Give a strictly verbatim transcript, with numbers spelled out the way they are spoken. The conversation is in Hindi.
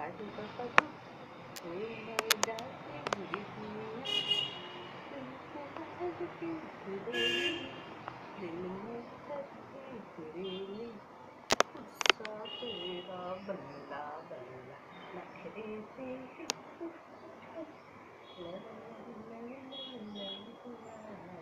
काजू का कदू कोई नहीं डाके बुरी दिल में धड़के तेरी गुस्सा तेरा बल्ला बल्ला नखरे तेरे